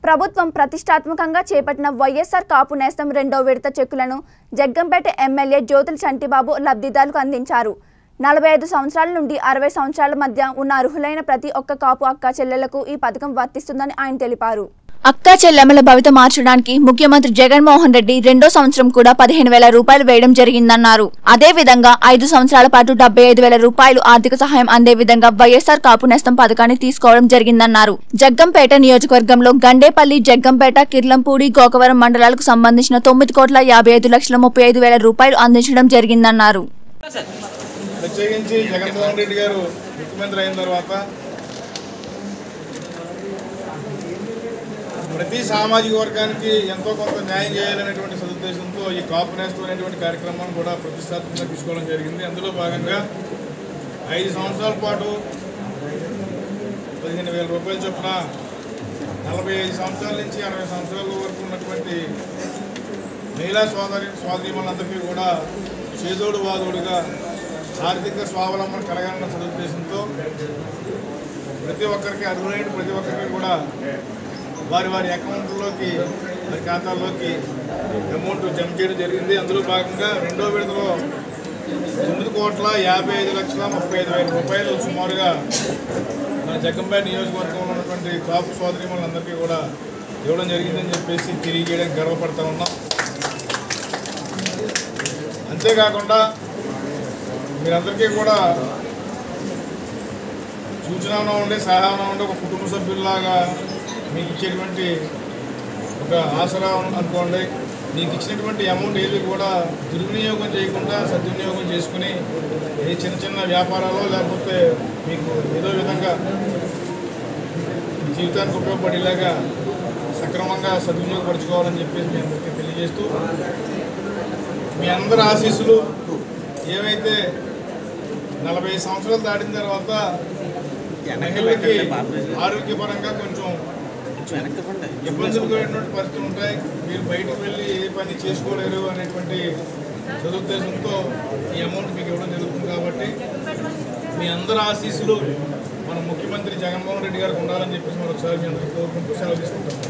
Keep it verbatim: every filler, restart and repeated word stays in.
ప్రభుత్వం ప్రతిష్టాత్మకంగా చేపట్టిన వైఎస్ఆర్ కాపు నేస్తం రెండో విడత చెక్కులను జగ్గంపేట ఎమ్మెల్యే జ్యోతుల చంటిబాబు లబ్ధిదారులకు అందించారు. నలభై ఐదు సంవత్సరాల నుండి అరవై సంవత్సరాల మధ్య ఉన్న అర్హులైన ప్రతి ఒక్క కాపు అక్కా చెల్లెలకు ఈ పథకం వర్తిస్తుందని ఆయన తెలిపారు. అక్కా చెల్లెమ్మల భవిత మార్చడానికి ముఖ్యమంత్రి జగన్మోహన్ రెడ్డి రెండో సంవత్సరం కూడా పదిహేను వేల రూపాయలు వేయడం జరిగిందన్నారు. అదే విధంగా ఐదు సంవత్సరాల పాటు డెబ్బై ఐదు వేల రూపాయలు ఆర్థిక సహాయం అందే విధంగా వైఎస్ఆర్ కాపు నేస్తం పథకాన్ని తీసుకోవడం జరిగిందన్నారు. జగ్గంపేట నియోజకవర్గంలో గండేపల్లి, జగ్గంపేట, కిర్లంపూడి, గోకవరం మండలాలకు సంబంధించిన తొమ్మిది కోట్ల యాభై ఐదు లక్షల ముప్పై ఐదు వేల రూపాయలు అందించడం జరిగిందన్నారు. ప్రత్యేకించి జగన్మోహన్ రెడ్డి గారు ముఖ్యమంత్రి అయిన తర్వాత ప్రతి సామాజిక వర్గానికి ఎంతో కొంత న్యాయం చేయాలనేటువంటి సదుద్దేశంతో ఈ కాపు నేస్తం అనేటువంటి కార్యక్రమాన్ని కూడా ప్రతిష్టాత్మకంగా తీసుకోవడం జరిగింది. అందులో భాగంగా ఐదు సంవత్సరాల పాటు పదిహేను వేల రూపాయల చొప్పున నలభై ఐదు సంవత్సరాల నుంచి అరవై సంవత్సరాల వరకు ఉన్నటువంటి మహిళా సోదరి సోదరీమణులందరికీ కూడా చేదోడు వాదోడుగా ఆర్థిక స్వావలంబన కలగాలన్న సదుద్దేశంతో ప్రతి ఒక్కరికి అర్హులైన ప్రతి ఒక్కరికి కూడా వారి వారి అకౌంట్లోకి వారి ఖాతాల్లోకి అమౌంట్ జమ చేయడం జరిగింది. అందులో భాగంగా రెండో విడతలో తొమ్మిది కోట్ల యాభై ఐదు లక్షల ముప్పై ఐదు వేల రూపాయలు సుమారుగా మన జగ్గంపేట నియోజకవర్గంలో ఉన్నటువంటి కాపు సోదరీమణులందరికీ కూడా ఇవ్వడం జరిగిందని చెప్పేసి తెలియజేయడానికి గర్వపడతా ఉన్నాం. అంతేకాకుండా మీరందరికీ కూడా సూచన ఉండే సహాయం ఉండే ఒక కుటుంబ సభ్యుల్లాగా మీకు ఇచ్చేటువంటి ఒక ఆసరా అనుకోండి. మీకు ఇచ్చినటువంటి అమౌంట్ ఏది కూడా దుర్వినియోగం చేయకుండా సద్వినియోగం చేసుకుని ఏ చిన్న చిన్న వ్యాపారాలు లేకపోతే మీకు ఏదో విధంగా జీవితానికి ఉపయోగపడేలాగా సక్రమంగా సద్వినియోగపరచుకోవాలని చెప్పేసి మేము అందరికీ తెలియజేస్తూ మీ అందరి ఆశీస్సులు ఏవైతే నలభై సంవత్సరాలు దాటిన తర్వాత మహిళలకి ఆరోగ్యపరంగా కొంచెం ఇబ్బందులు కూడినటువంటి పరిస్థితులు ఉంటాయి, మీరు బయటకు వెళ్ళి ఏ పని చేసుకోలేరు అనేటువంటి సదుద్దేశంతో ఈ అమౌంట్ మీకు ఇవ్వడం జరుగుతుంది. కాబట్టి మీ అందరి ఆశీస్సులు మన ముఖ్యమంత్రి జగన్మోహన్ రెడ్డి గారికి ఉండాలని చెప్పేసి మరొకసారి మీ అందరికీ కోరుకుంటూ సెలవు తీసుకుంటాం.